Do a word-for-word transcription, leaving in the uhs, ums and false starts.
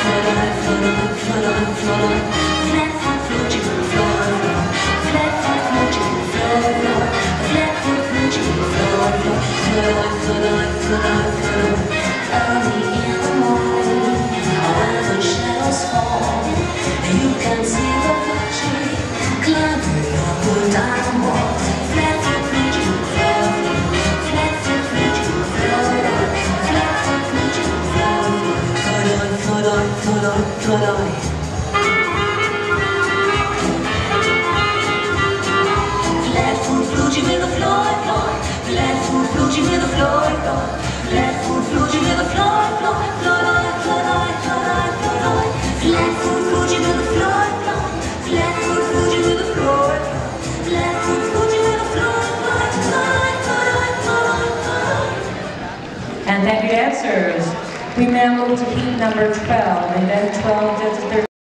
And thank you, dancers. We now move to heat number twelve, and then twelve to thirteen.